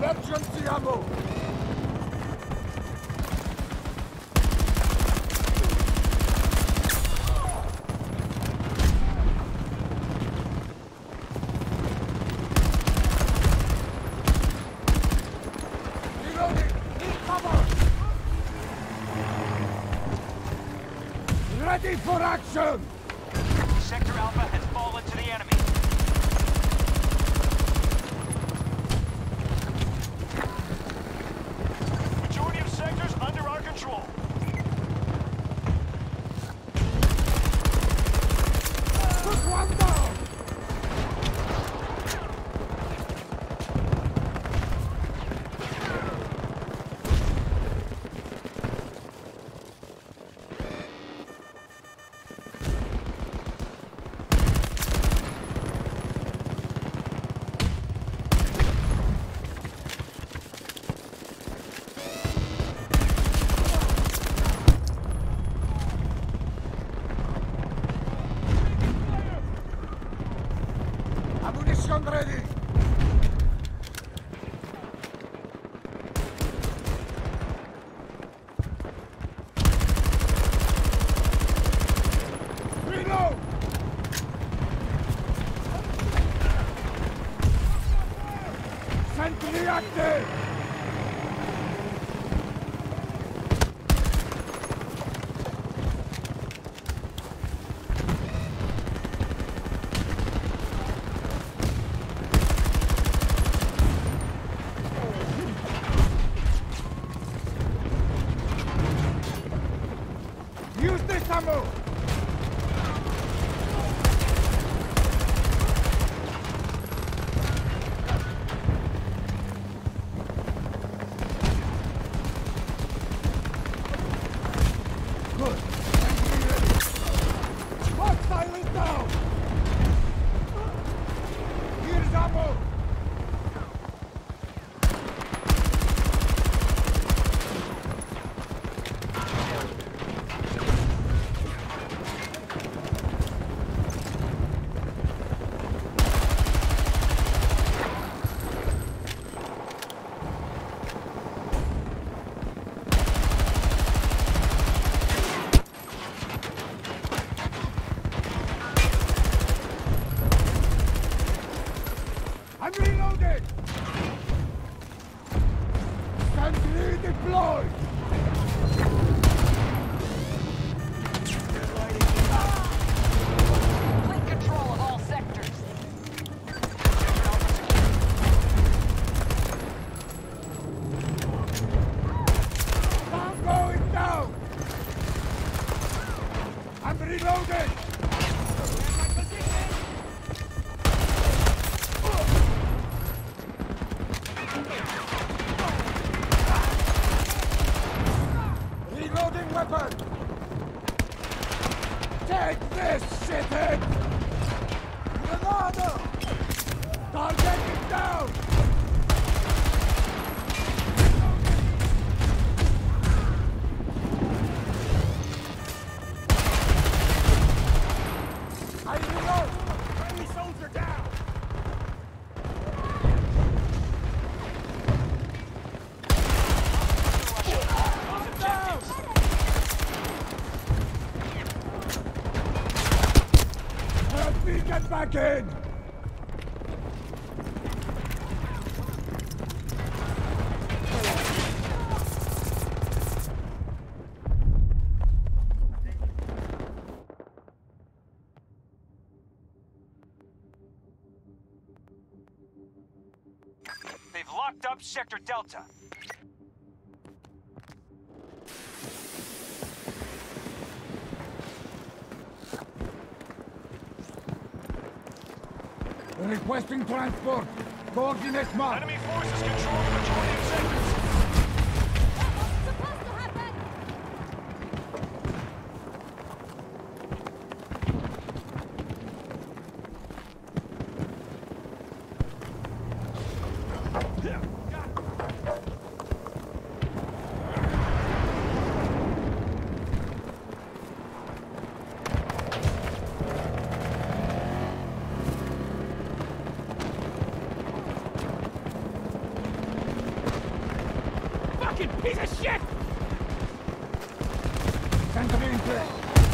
Emergency ammo! Reloading! Need cover! Ready for action! Sector Alpha has fallen to the enemy. Majority of sectors under our control. Put one down! Ammunition ready! Reload! Sentry active! Use this ammo! Good. Sentry ready. Hostile is down! Here's ammo! I'm reloading! Sentry deployed! Complete control of all sectors. I'm going down! I'm reloading! Reloading weapon! Take this, shithead! Granada! Target is down! I reload! Enemy soldier down! Down! Help me get back in! They've locked up Sector Delta. Requesting transport. Coordinates marked. Enemy forces control the majority of sectors. Supposed to happen! fucking piece of shit! Sentry in place.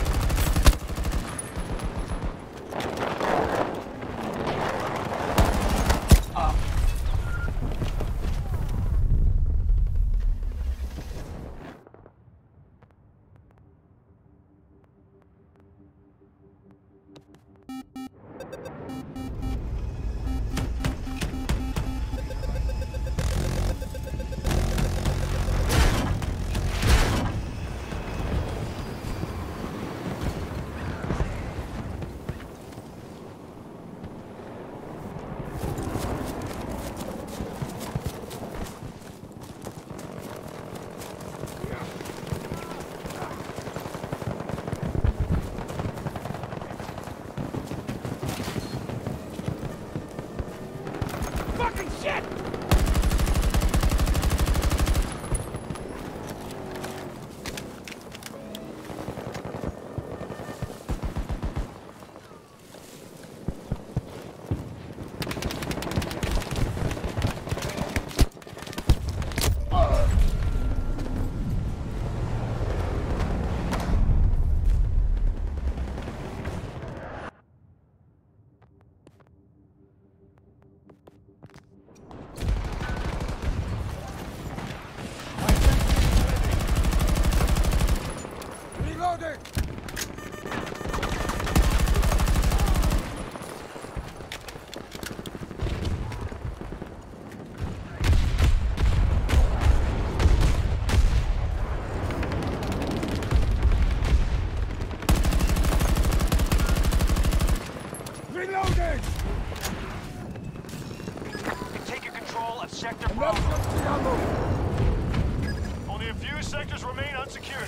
Fucking shit! Reloading! Reloading! You've taken control of Sector Enough Bravo. of the ammo! Only a few sectors remain unsecured.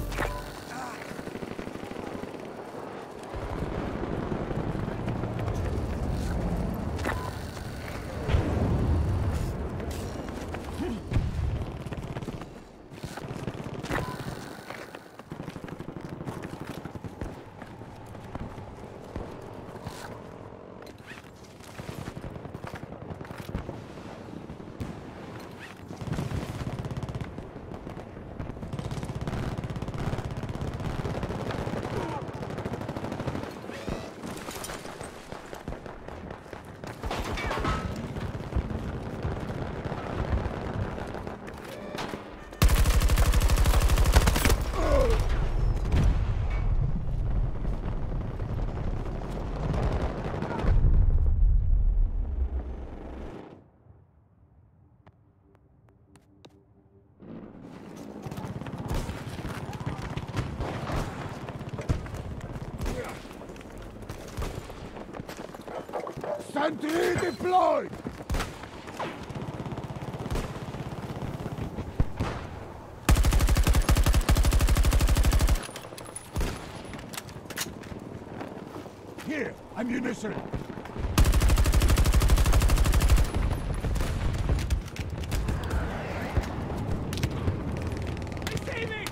Sentry deployed! Here, ammunition! Receiving!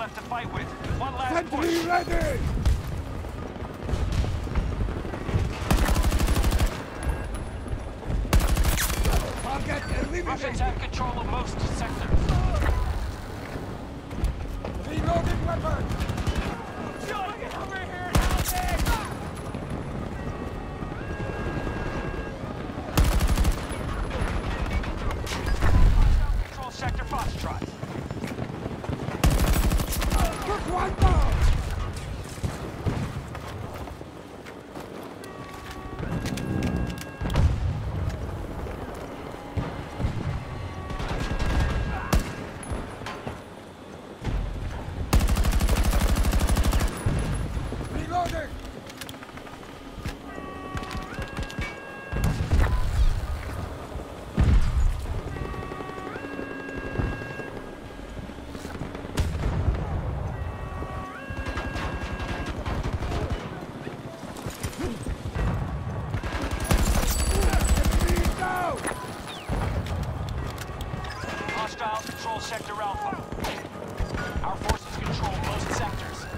left to fight with. One last Sentry push. ready! Target Russians eliminated! have control of most sectors. Reloading weapon! John, get over here and help me! Control sector Foxtrot. Put one down! Reloading! Enemy down! Hostiles control sector Alpha. Our forces control most sectors.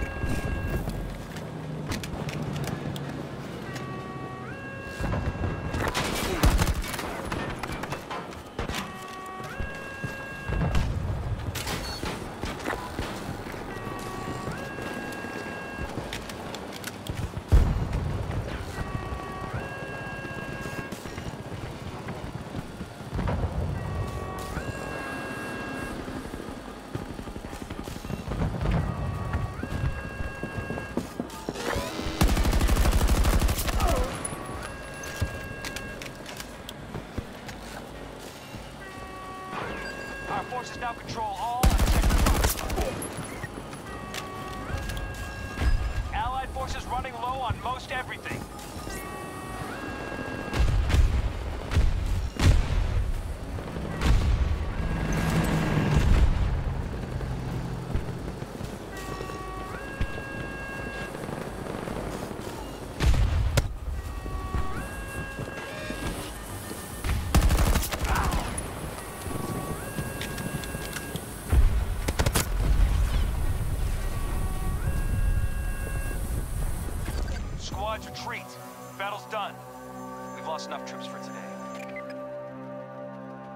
Our forces now control all of sector Foxtrot. Allied forces running low on most everything. Squads retreat. Battle's done. We've lost enough troops for today.